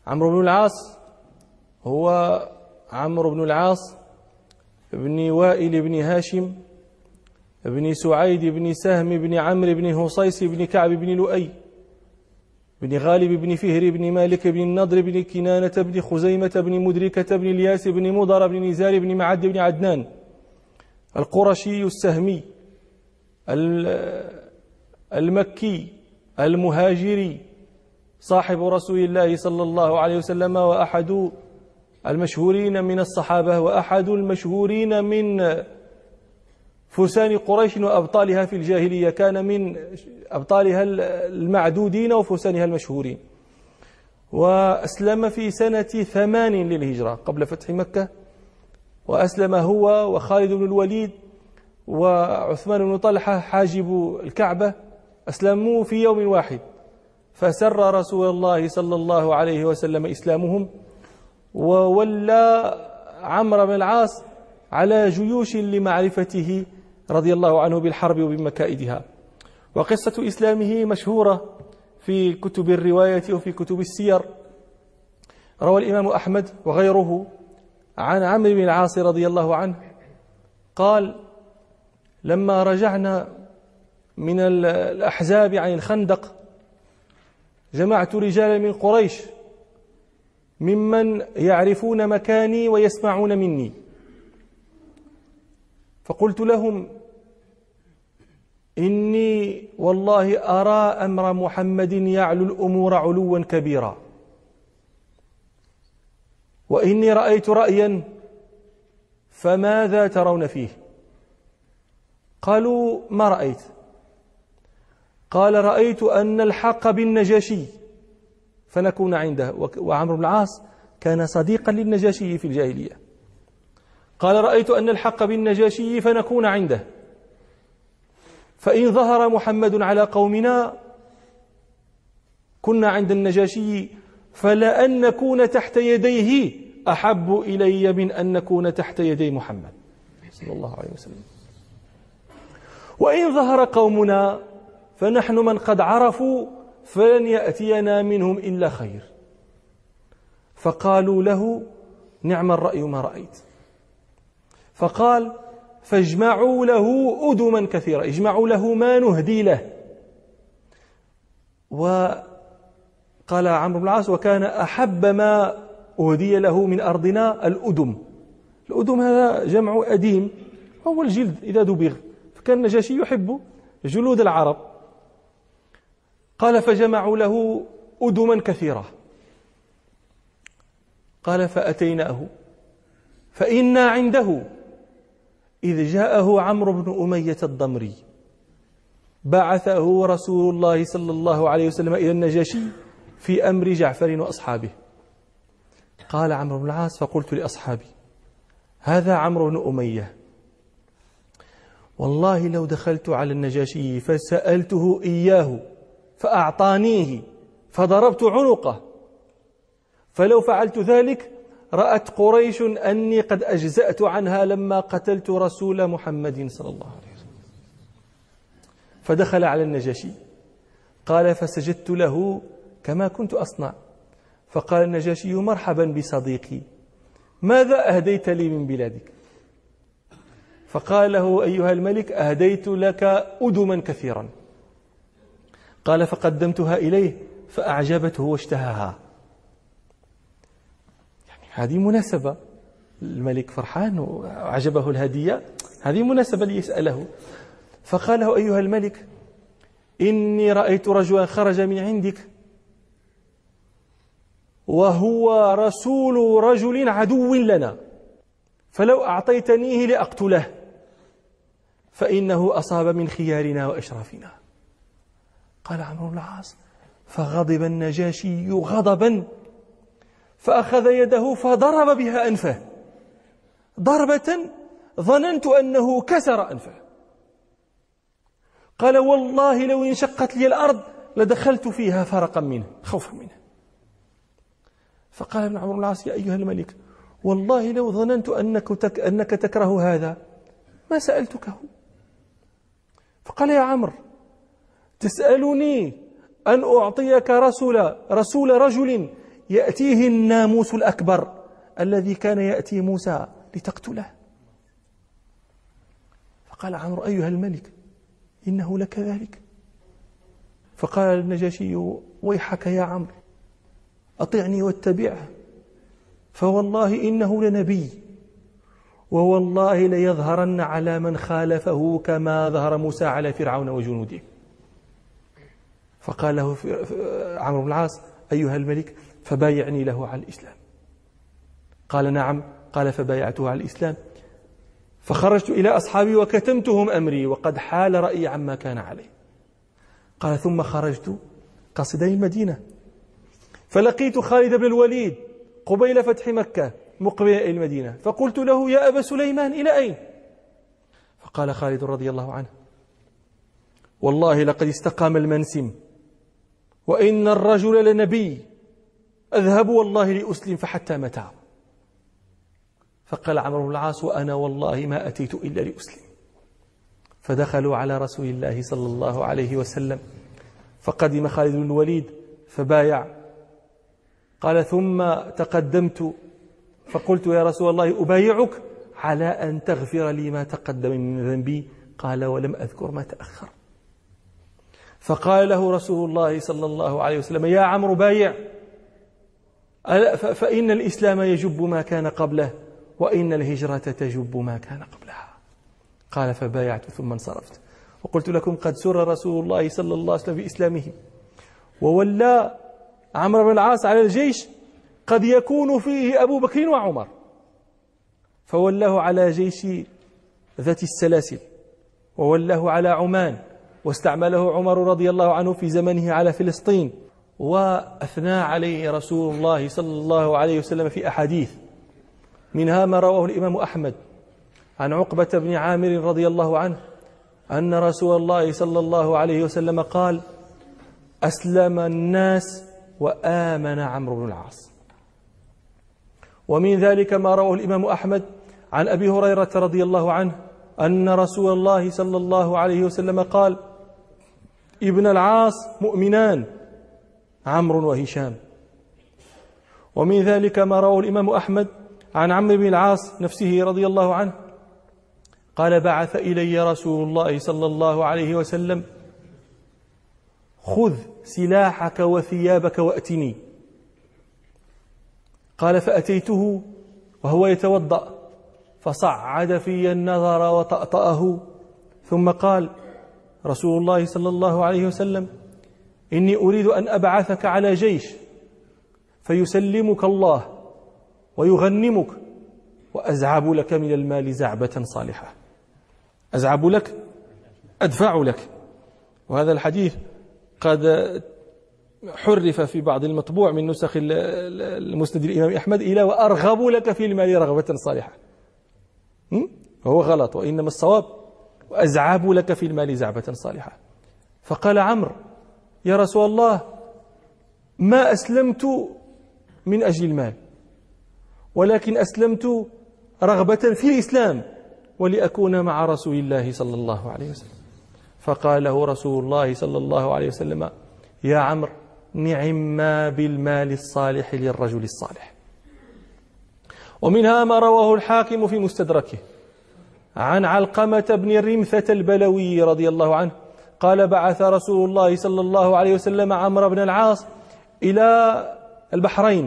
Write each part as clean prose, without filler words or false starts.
عمرو بن العاص هو عمرو بن العاص بن وائل بن هاشم بن سعيد بن سهم بن عمرو بن هصيص بن كعب بن لؤي بن غالب بن فهر بن مالك بن النضر بن كنانة بن خزيمة بن مدركة بن الياس بن مضر بن نزار بن معد بن عدنان القرشي السهمي المكي المهاجري صاحب رسول الله صلى الله عليه وسلم، وأحد المشهورين من الصحابة، وأحد المشهورين من فرسان قريش وأبطالها في الجاهلية، كان من أبطالها المعدودين وفرسانها المشهورين. وأسلم في سنة 8 للهجرة قبل فتح مكة، وأسلم هو وخالد بن الوليد وعثمان بن طلحة حاجب الكعبة، أسلموا في يوم واحد، فسر رسول الله صلى الله عليه وسلم إسلامهم، وولى عمرو بن العاص على جيوش لمعرفته رضي الله عنه بالحرب وبمكائدها. وقصة إسلامه مشهورة في كتب الرواية وفي كتب السير. روى الإمام أحمد وغيره عن عمرو بن العاص رضي الله عنه قال: لما رجعنا من الأحزاب عن الخندق جمعت رجالا من قريش ممن يعرفون مكاني ويسمعون مني، فقلت لهم: إني والله أرى أمر محمد يعلو الأمور علوا كبيرا، وإني رأيت رأيا فماذا ترون فيه؟ قالوا: ما رأيت؟ قال: رأيت أن الحق بالنجاشي فنكون عنده. وعمرو بن العاص كان صديقا للنجاشي في الجاهلية. قال: رأيت أن الحق بالنجاشي فنكون عنده، فإن ظهر محمد على قومنا كنا عند النجاشي، فلأن نكون تحت يديه أحب إلي من أن نكون تحت يدي محمد صلى الله عليه وسلم، وإن ظهر قومنا فنحن من قد عرفوا فلن يأتينا منهم إلا خير. فقالوا له: نعم الرأي ما رأيت. فقال: فاجمعوا له أدما كثيرة، اجمعوا له ما نهدي له. وقال عمرو بن العاص: وكان أحب ما أهدي له من أرضنا الأدم. الأدم هذا جمع أديم، هو الجلد إذا دبغ، فكان النجاشي يحب جلود العرب. قال: فجمعوا له أدما كثيرة. قال: فأتيناه فإنا عنده إذ جاءه عمرو بن أمية الضمري، بعثه رسول الله صلى الله عليه وسلم إلى النجاشي في أمر جعفر وأصحابه. قال عمرو بن العاص: فقلت لأصحابي: هذا عمرو بن أمية، والله لو دخلت على النجاشي فسألته إياه فأعطانيه فضربت عنقه، فلو فعلت ذلك رأت قريش أني قد أجزأت عنها لما قتلت رسول محمد صلى الله عليه وسلم. فدخل على النجاشي. قال: فسجدت له كما كنت أصنع. فقال النجاشي: مرحبا بصديقي، ماذا أهديت لي من بلادك؟ فقال له: أيها الملك، أهديت لك أدما كثيرا. قال: فقدمتها إليه فأعجبته واشتهاها. يعني هذه مناسبة، الملك فرحان وعجبه الهدية، هذه مناسبة ليسأله. فقال له: أيها الملك، إني رأيت رجلا خرج من عندك وهو رسول رجل عدو لنا، فلو أعطيتنيه لأقتله، فإنه أصاب من خيارنا وأشرافنا. قال عمرو بن العاص: فغضب النجاشي غضبا، فأخذ يده فضرب بها أنفه ضربة ظننت أنه كسر أنفه. قال: والله لو انشقت لي الأرض لدخلت فيها فرقا منه خوفا منه. فقال ابن عمرو بن العاص: يا أيها الملك، والله لو ظننت أنك تكره هذا ما سألتكه. فقال: يا عمرو، تسألني أن أعطيك رسول رجل يأتيه الناموس الأكبر الذي كان يأتي موسى لتقتله. فقال عمرو: أيها الملك إنه لكذلك. فقال النجاشي: ويحك يا عمرو، أطعني واتبعه، فوالله إنه لنبي، ووالله ليظهرن على من خالفه كما ظهر موسى على فرعون وجنوده. فقال له عمرو بن العاص: أيها الملك فبايعني له على الإسلام. قال: نعم. قال: فبايعته على الإسلام، فخرجت إلى أصحابي وكتمتهم أمري وقد حال رأيي عما كان عليه. قال: ثم خرجت قاصدا المدينة فلقيت خالد بن الوليد قبيل فتح مكة مقبلا إلى المدينة، فقلت له: يا أبا سليمان إلى أين؟ فقال خالد رضي الله عنه: والله لقد استقام المنسم، وإن الرجل لنبي، أذهب والله لأسلم فحتى متى. فقال عمرو بن العاص: وأنا والله ما أتيت إلا لأسلم. فدخلوا على رسول الله صلى الله عليه وسلم، فقدم خالد بن الوليد فبايع. قال: ثم تقدمت فقلت: يا رسول الله أبايعك على أن تغفر لي ما تقدم من ذنبي. قال: ولم أذكر ما تأخر. فقال له رسول الله صلى الله عليه وسلم: يا عمرو بايع، فإن الإسلام يجب ما كان قبله، وإن الهجرة تجب ما كان قبلها. قال: فبايعت ثم انصرفت، وقلت لكم قد سر رسول الله صلى الله عليه وسلم بإسلامه، وولى عمرو بن العاص على الجيش قد يكون فيه أبو بكر وعمر، فولاه على جيش ذات السلاسل، وولاه على عمان، واستعمله عمر رضي الله عنه في زمنه على فلسطين، وأثنى عليه رسول الله صلى الله عليه وسلم في أحاديث، منها ما رواه الإمام أحمد عن عقبة بن عامر رضي الله عنه أن رسول الله صلى الله عليه وسلم قال: أسلم الناس وآمن عمرو بن العاص. ومن ذلك ما رواه الإمام أحمد عن أبي هريرة رضي الله عنه أن رسول الله صلى الله عليه وسلم قال: ابن العاص مؤمنان، عمرو وهشام. ومن ذلك ما رواه الإمام أحمد عن عمرو بن العاص نفسه رضي الله عنه قال: بعث إلي رسول الله صلى الله عليه وسلم: خذ سلاحك وثيابك وأتني. قال: فأتيته وهو يتوضأ، فصعد في النظر وطأطأه، ثم قال رسول الله صلى الله عليه وسلم: إني أريد أن أبعثك على جيش فيسلمك الله ويغنمك، وأزعب لك من المال زعبة صالحة. أزعب لك، أدفع لك. وهذا الحديث قد حرف في بعض المطبوع من نسخ المسند الإمام أحمد إلى وأرغب لك في المال رغبة صالحة، وهو غلط، وإنما الصواب وأزعب لك في المال زعبة صالحة. فقال عمرو: يا رسول الله، ما أسلمت من أجل المال، ولكن أسلمت رغبة في الإسلام ولأكون مع رسول الله صلى الله عليه وسلم. فقال له رسول الله صلى الله عليه وسلم: يا عمرو، نعم ما بالمال الصالح للرجل الصالح. ومنها ما رواه الحاكم في مستدركه عن علقمة بن رمثة البلوي رضي الله عنه قال: بعث رسول الله صلى الله عليه وسلم عمرو بن العاص إلى البحرين،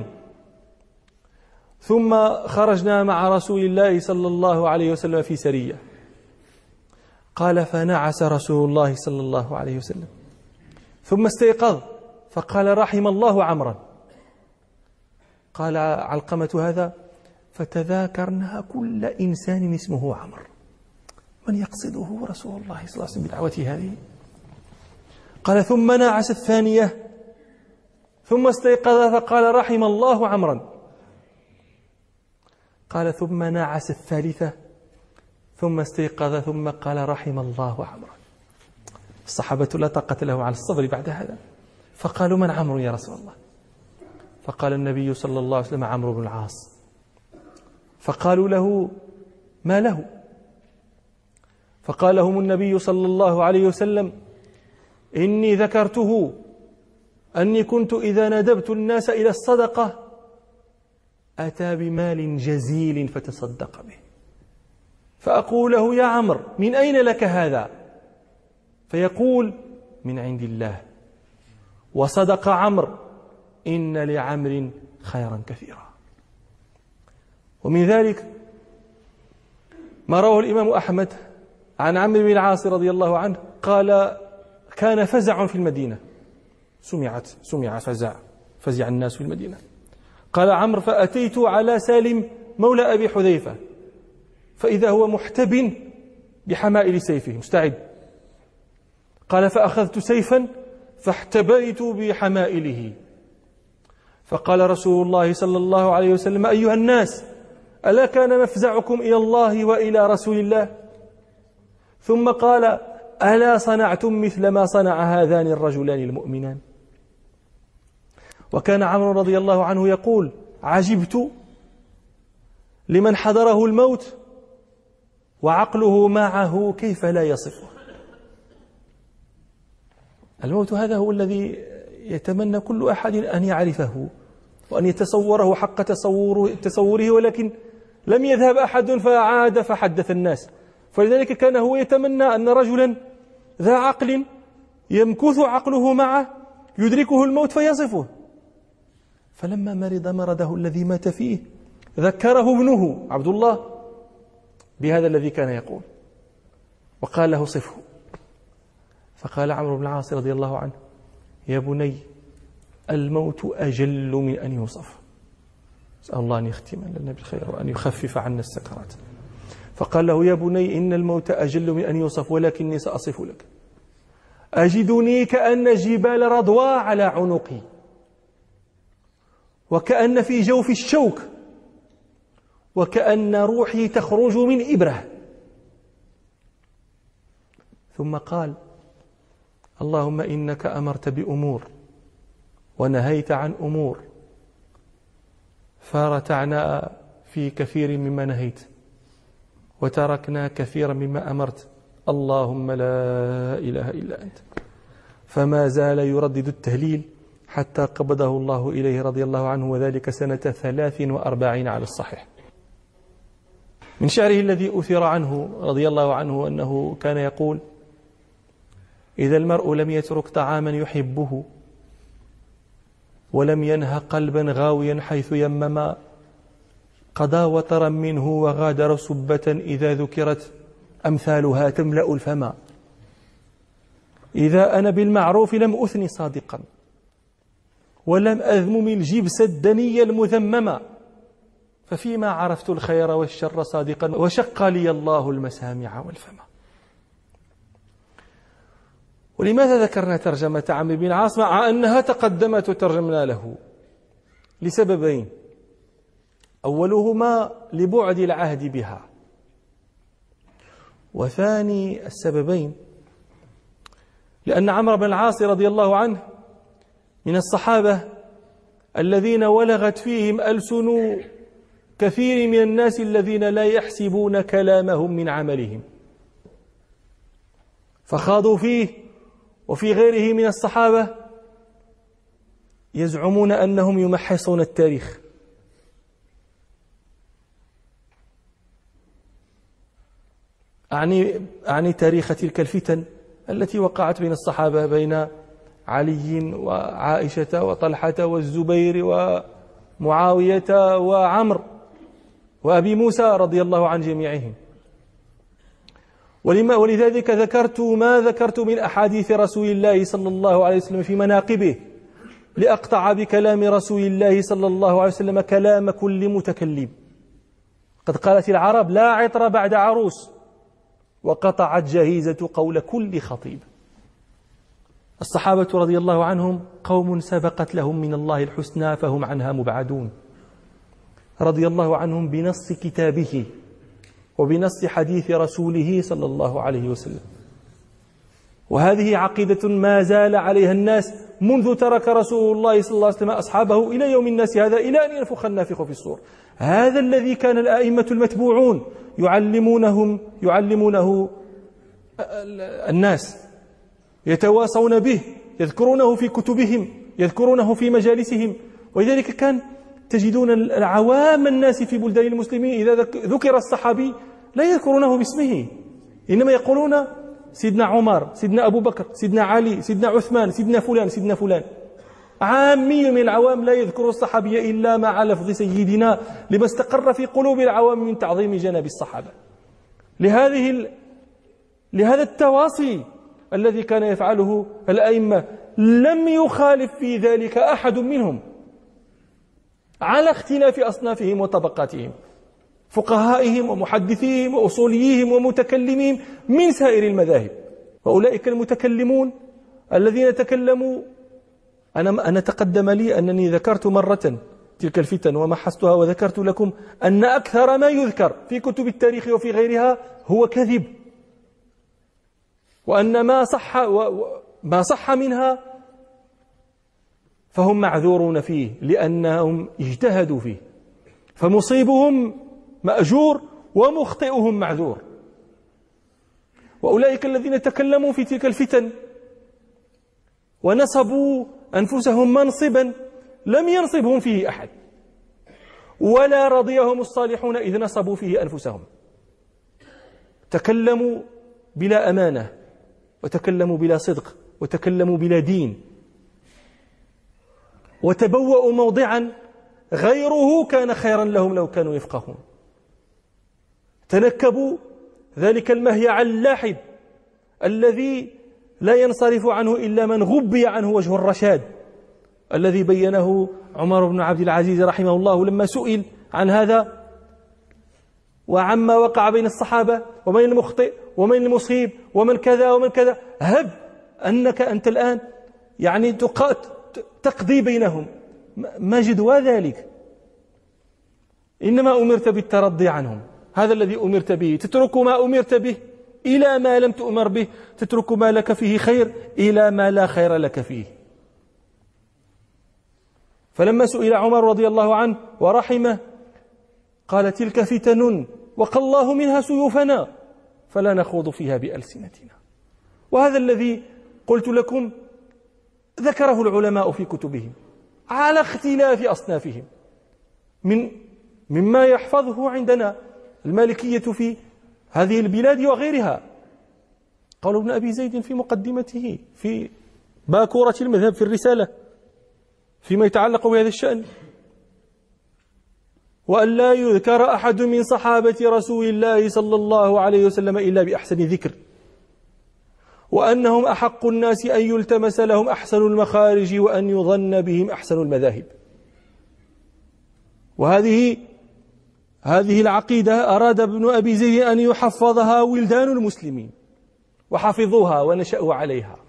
ثم خرجنا مع رسول الله صلى الله عليه وسلم في سرية. قال: فنعس رسول الله صلى الله عليه وسلم، ثم استيقظ فقال: رحم الله عمرا. قال علقمة هذا: فتذاكرنا كل إنسان اسمه عمرو، من يقصده رسول الله صلى الله عليه وسلم بدعوته هذه؟ قال: ثم نعس الثانية، ثم استيقظ فقال: رحم الله عمرا. قال: ثم نعس الثالثة، ثم استيقظ ثم قال: رحم الله عمرا. الصحابة لا طاقة لهم على الصبر بعد هذا، فقالوا: من عمرو يا رسول الله؟ فقال النبي صلى الله عليه وسلم: عمرو بن العاص. فقالوا له: ما له؟ فقال لهم النبي صلى الله عليه وسلم: إني ذكرته أني كنت إذا ندبت الناس إلى الصدقة أتى بمال جزيل فتصدق به، فأقول له: يا عمرو، من أين لك هذا؟ فيقول: من عند الله. وصدق عمرو، إن لعمر خيرا كثيرا. ومن ذلك ما رواه الإمام أحمد عن عمرو بن العاص رضي الله عنه قال: كان فزع في المدينة، سمع فزع الناس في المدينة. قال عمرو: فأتيت على سالم مولى أبي حذيفة فإذا هو محتب بحمائل سيفه مستعد. قال: فأخذت سيفا فاحتبيت بحمائله، فقال رسول الله صلى الله عليه وسلم: أيها الناس، ألا كان مفزعكم إلى الله وإلى رسول الله؟ ثم قال: ألا صنعتم مثل ما صنع هذان الرجلان المؤمنان؟ وكان عمرو رضي الله عنه يقول: عجبت لمن حضره الموت وعقله معه كيف لا يصفه. الموت هذا هو الذي يتمنى كل أحد أن يعرفه وأن يتصوره حق تصوره، ولكن لم يذهب أحد فعاد فحدث الناس. فلذلك كان هو يتمنى أن رجلا ذا عقل يمكث عقله معه يدركه الموت فيصفه. فلما مرض مرضه الذي مات فيه ذكره ابنه عبد الله بهذا الذي كان يقول، وقال له: صفه. فقال عمرو بن العاص رضي الله عنه: يا بني، الموت أجل من أن يوصف. أسأل الله أن يختم لنا بالخير وأن يخفف عنا السكرات. فقال له: يا بني، إن الموت أجل من أن يوصف، ولكني سأصف لك. أجدني كأن جبال رضوى على عنقي، وكأن في جوف الشوك، وكأن روحي تخرج من إبرة. ثم قال: اللهم إنك أمرت بأمور ونهيت عن أمور، فرتعنا في كثير مما نهيت وتركنا كثيرا مما أمرت، اللهم لا إله إلا أنت. فما زال يردد التهليل حتى قبضه الله إليه رضي الله عنه، وذلك سنة 43 على الصحيح. من شعره الذي أثر عنه رضي الله عنه أنه كان يقول: إذا المرء لم يترك طعاما يحبه ولم ينهى قلبا غاويا حيث يمما، قضى وطرا منه وغادر سبة إذا ذكرت أمثالها تملأ الفما. إذا أنا بالمعروف لم أثني صادقا ولم أذمم الجبس الدني المذمما، ففيما عرفت الخير والشر صادقا وشق لي الله المسامع والفما. ولماذا ذكرنا ترجمة عمرو بن العاص مع أنها تقدمت وترجمنا له؟ لسببين: أولهما لبعد العهد بها، وثاني السببين لأن عمرو بن العاص رضي الله عنه من الصحابة الذين ولغت فيهم ألسن كثير من الناس الذين لا يحسبون كلامهم من عملهم، فخاضوا فيه وفي غيره من الصحابة يزعمون أنهم يمحصون التاريخ. أعني تاريخ تلك الفتن التي وقعت بين الصحابة، بين علي وعائشة وطلحة والزبير ومعاوية وعمر وأبي موسى رضي الله عن جميعهم. ولذلك ذكرت ما ذكرت من أحاديث رسول الله صلى الله عليه وسلم في مناقبه، لأقطع بكلام رسول الله صلى الله عليه وسلم كلام كل متكلم. قد قالت العرب: لا عطر بعد عروس، وقطعت جهيزة قول كل خطيب. الصحابة رضي الله عنهم قوم سبقت لهم من الله الحسنى فهم عنها مبعدون، رضي الله عنهم بنص كتابه وبنص حديث رسوله صلى الله عليه وسلم. وهذه عقيدة ما زال عليها الناس منذ ترك رسول الله صلى الله عليه وسلم أصحابه إلى يوم الناس هذا، إلى أن ينفخ النافخ في الصور. هذا الذي كان الأئمة المتبوعون يعلمونه الناس، يتواصون به، يذكرونه في كتبهم، يذكرونه في مجالسهم. ولذلك كان تجدون العوام الناس في بلدان المسلمين إذا ذكر الصحابي لا يذكرونه باسمه، إنما يقولون سيدنا عمر، سيدنا أبو بكر، سيدنا علي، سيدنا عثمان، سيدنا فلان، سيدنا فلان. عامي من العوام لا يذكر الصحابي إلا مع لفظ سيدنا، لما استقر في قلوب العوام من تعظيم جناب الصحابة. لهذا التواصي الذي كان يفعله الأئمة لم يخالف في ذلك أحد منهم على اختلاف أصنافهم وطبقاتهم، فقهائهم ومحدثيهم وأصوليهم ومتكلمين من سائر المذاهب. وأولئك المتكلمون الذين تكلموا، أنا تقدم لي أنني ذكرت مرة تلك الفتن ومحستها، وذكرت لكم أن أكثر ما يذكر في كتب التاريخ وفي غيرها هو كذب، وأن ما صح منها فهم معذورون فيه لأنهم اجتهدوا فيه، فمصيبهم مأجور ومخطئهم معذور. وأولئك الذين تكلموا في تلك الفتن ونصبوا أنفسهم منصبا لم ينصبهم فيه أحد، ولا رضيهم الصالحون إذ نصبوا فيه أنفسهم. تكلموا بلا أمانة، وتكلموا بلا صدق، وتكلموا بلا دين، وتبوأوا موضعا غيره كان خيرا لهم لو كانوا يفقهون. تنكبوا ذلك المهيع اللاحب الذي لا ينصرف عنه إلا من غبي عنه وجه الرشاد، الذي بينه عمر بن عبد العزيز رحمه الله لما سئل عن هذا وعما وقع بين الصحابة ومن المخطئ ومن المصيب ومن كذا ومن كذا، هب أنك أنت الآن يعني تقضي بينهم، ما جدوى ذلك. إنما أمرت بالترضي عنهم، هذا الذي أمرت به، تترك ما أمرت به إلى ما لم تؤمر به، تترك ما لك فيه خير إلى ما لا خير لك فيه. فلما سئل عمر رضي الله عنه ورحمه قال: تلك فتن وقى الله منها سيوفنا فلا نخوض فيها بألسنتنا. وهذا الذي قلت لكم ذكره العلماء في كتبهم على اختلاف أصنافهم، مما يحفظه عندنا المالكية في هذه البلاد وغيرها. قال ابن أبي زيد في مقدمته في باكورة المذهب في الرسالة فيما يتعلق بهذا الشأن: وأن لا يذكر أحد من صحابة رسول الله صلى الله عليه وسلم إلا بأحسن ذكر، وأنهم أحق الناس أن يلتمس لهم أحسن المخارج وأن يظن بهم أحسن المذاهب. وهذه العقيدة أراد ابن أبي زيد أن يحفظها ولدان المسلمين، وحفظوها ونشأوا عليها.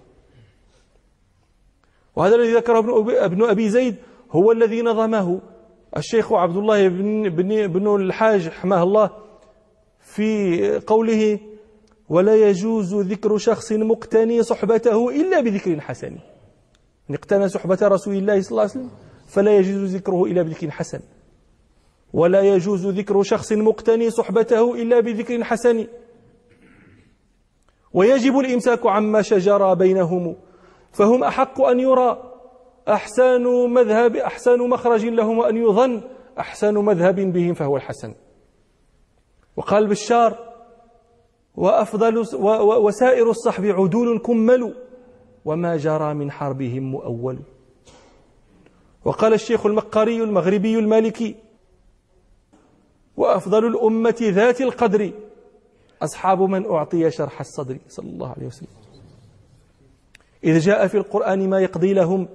وهذا الذي ذكره ابن أبي زيد هو الذي نظمه الشيخ عبد الله بن الحاج حماه الله في قوله: ولا يجوز ذكر شخص مقتني صحبته إلا بذكر حسن. إن اقتنى صحبة رسول الله صلى الله عليه وسلم فلا يجوز ذكره إلا بذكر حسن، ولا يجوز ذكر شخص مقتني صحبته إلا بذكر حسن، ويجب الإمساك عما شجر بينهم، فهم أحق أن يرى أحسن مذهب أحسن مخرج لهم، وأن يظن أحسن مذهب بهم فهو الحسن. وقال بشار: وسائر الصحب عدول كمل، وما جرى من حربهم مؤول. وقال الشيخ المقري المغربي المالكي: وأفضل الأمة ذات القدر أصحاب من أعطي شرح الصدر، صلى الله عليه وسلم، إذ جاء في القرآن ما يقضي لهم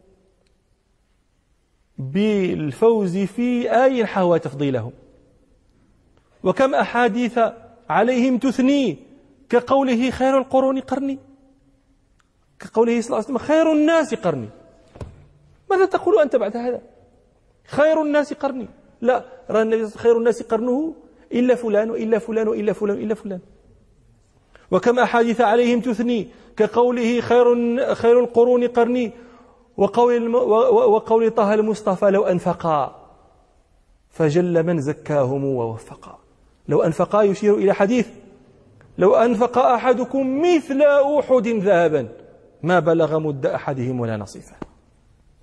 بالفوز في آي حوى تفضيلهم. وكم أحاديث عليهم تثني كقوله: خير القرون قرني، كقوله صلى الله عليه وسلم: خير الناس قرني. ماذا تقول أنت بعد هذا؟ خير الناس قرني؟ لا، رأى النبي خير الناس قرنه إلا فلان وإلا فلان وإلا فلان وإلا فلان. وكم أحاديث عليهم تثني كقوله: خير القرون قرني، وقول طه المصطفى: لو أنفقا فجل من زكاهم ووفقا. لو أنفقا يشير إلى حديث: لو أنفق أحدكم مثل أحد ذهبا ما بلغ مد أحدهم ولا نصيفه.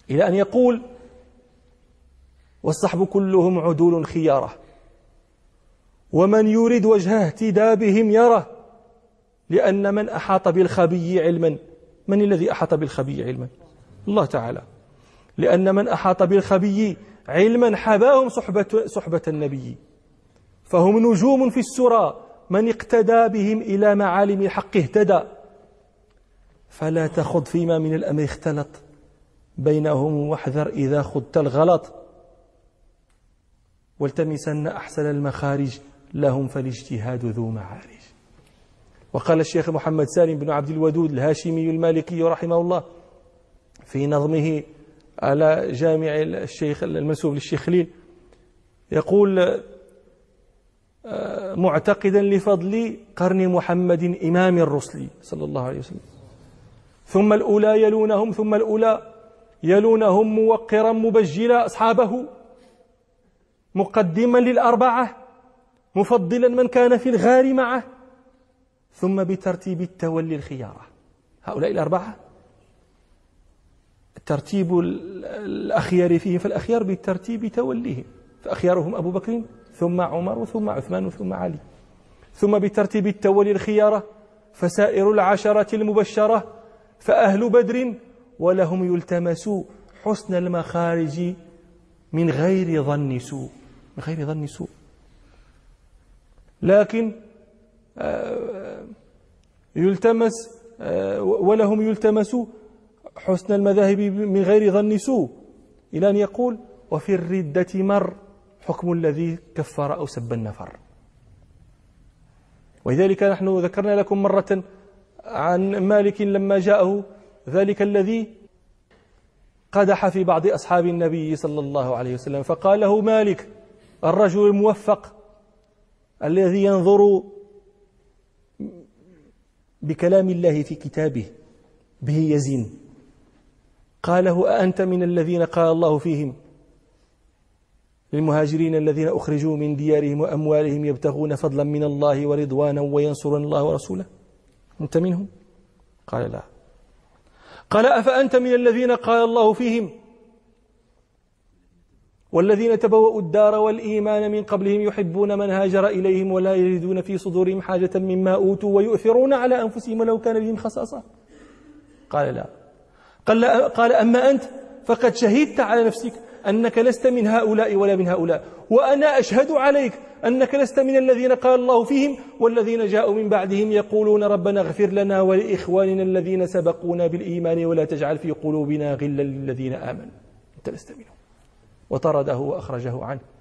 إلى أن يقول: والصحب كلهم عدول خيارة، ومن يريد وجه اهتدى بهم يره، لأن من أحاط بالخبي علما، من الذي أحاط بالخبي علما؟ الله تعالى. لأن من أحاط بالخبي علما حباهم صحبة النبي، فهم نجوم في السرى، من اقتدى بهم إلى معالم الحق اهتدى. فلا تخض فيما من الأمر اختلط بينهم، واحذر إذا خضت الغلط، والتمسن أحسن المخارج لهم، فالاجتهاد ذو معارج. وقال الشيخ محمد سالم بن عبد الودود الهاشمي المالكي رحمه الله في نظمه على جامع الشيخ المنسوب للشيخ خليل، يقول: معتقدا لفضل قرن محمد إمام الرسل صلى الله عليه وسلم، ثم الأولى يلونهم، ثم الأولى يلونهم، موقرا مبجلا أصحابه، مقدما للأربعة، مفضلا من كان في الغار معه، ثم بترتيب التولي الخيارة. هؤلاء الأربعة ترتيب الأخيار فيهم، فالأخيار بترتيب توليهم، فأخيارهم أبو بكر، ثم عمر، ثم عثمان، ثم علي. ثم بترتيب التولي الخيارة، فسائر العشرة المبشرة، فأهل بدر ولهم يلتمس حسن المخارج من غير ظن سوء، من غير ظن سوء. لكن يلتمس ولهم يلتمس حسن المذاهب من غير ظن سوء، إلى أن يقول: وفي الردة مر حكم الذي كفر أو سب النفر. ولذلك نحن ذكرنا لكم مرة عن مالك لما جاءه ذلك الذي قدح في بعض أصحاب النبي صلى الله عليه وسلم، فقال له مالك: الرجل الموفق الذي ينظر بكلام الله في كتابه به يزين، قاله: أأنت من الذين قال الله فيهم للمهاجرين الذين أخرجوا من ديارهم وأموالهم يبتغون فضلا من الله ورضوانا وينصرون الله ورسوله، أنت منهم؟ قال: لا. قال: أفأنت من الذين قال الله فيهم والذين تبوأوا الدار والإيمان من قبلهم يحبون من هاجر إليهم ولا يجدون في صدورهم حاجة مما أوتوا ويؤثرون على أنفسهم ولو كان بهم خصاصة؟ قال: لا. قال: أما أنت فقد شهدت على نفسك أنك لست من هؤلاء ولا من هؤلاء، وأنا أشهد عليك أنك لست من الذين قال الله فيهم والذين جاءوا من بعدهم يقولون ربنا اغفر لنا ولإخواننا الذين سبقونا بالإيمان ولا تجعل في قلوبنا غلا للذين آمنوا، أنت لست منهم. وطرده وأخرجه عنه.